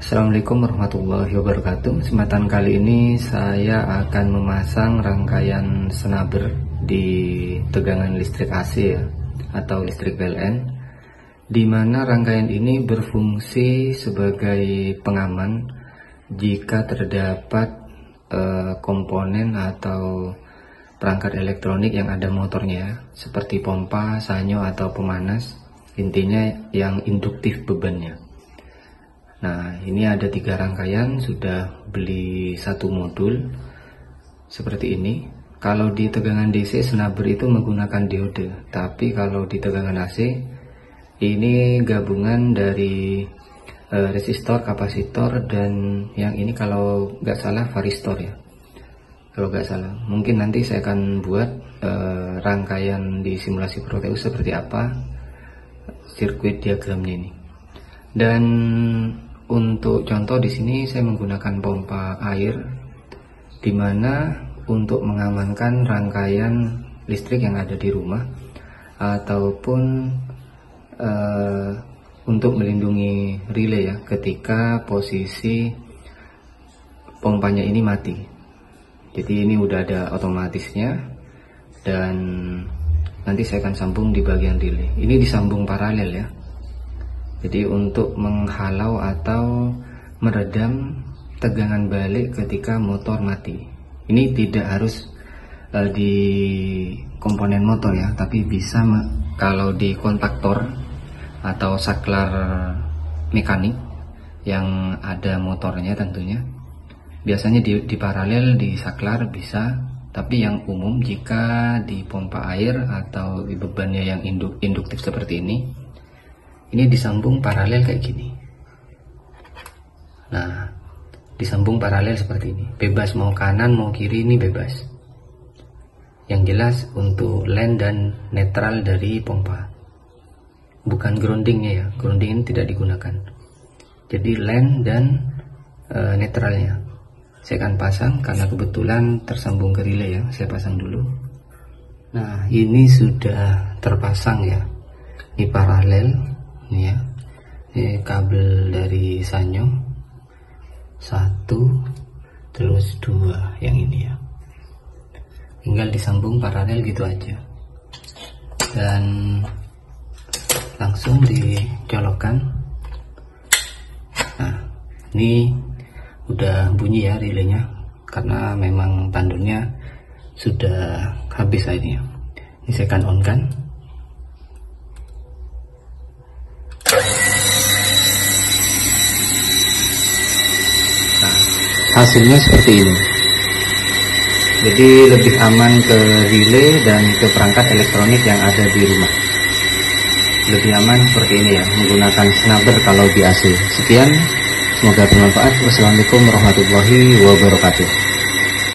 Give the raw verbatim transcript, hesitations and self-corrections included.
Assalamualaikum warahmatullahi wabarakatuh. Kesempatan kali ini saya akan memasang rangkaian snubber di tegangan listrik A C ya, atau listrik P L N, di mana rangkaian ini berfungsi sebagai pengaman jika terdapat eh, komponen atau perangkat elektronik yang ada motornya, seperti pompa, sanyo atau pemanas, intinya yang induktif bebannya. Nah, ini ada tiga rangkaian, sudah beli satu modul seperti ini. Kalau di tegangan D C snubber itu menggunakan diode, tapi kalau di tegangan A C ini gabungan dari uh, resistor, kapasitor, dan yang ini kalau nggak salah varistor ya. Kalau nggak salah, mungkin nanti saya akan buat uh, rangkaian di simulasi Proteus seperti apa sirkuit diagramnya ini. Dan untuk contoh di sini saya menggunakan pompa air, dimana untuk mengamankan rangkaian listrik yang ada di rumah, ataupun uh, untuk melindungi relay ya ketika posisi pompanya ini mati. Jadi ini udah ada otomatisnya, dan nanti saya akan sambung di bagian relay. Ini disambung paralel ya. Jadi untuk menghalau atau meredam tegangan balik ketika motor mati. Ini tidak harus uh, di komponen motor ya, tapi bisa kalau di kontaktor atau saklar mekanik yang ada motornya tentunya. Biasanya di, di paralel di saklar bisa, tapi yang umum jika di pompa air atau di bebannya yang induk, induktif seperti ini, ini disambung paralel kayak gini. Nah, disambung paralel seperti ini. Bebas mau kanan mau kiri, ini bebas. Yang jelas untuk line dan netral dari pompa. Bukan groundingnya ya. Grounding ini tidak digunakan. Jadi line dan e, netralnya. Saya akan pasang karena kebetulan tersambung ke relay ya. Saya pasang dulu. Nah, ini sudah terpasang ya. Ini paralel. Ini ya, ini kabel dari sanyo satu, terus dua yang ini ya, tinggal disambung paralel gitu aja, dan langsung dicolokkan. Nah, ini udah bunyi ya relaynya, karena memang tanduknya sudah habis ini ya. Ini saya akan on kan. Hasilnya seperti ini. Jadi lebih aman ke relay dan ke perangkat elektronik yang ada di rumah. Lebih aman seperti ini ya, menggunakan snubber kalau di A C. Sekian, semoga bermanfaat. Wassalamualaikum warahmatullahi wabarakatuh.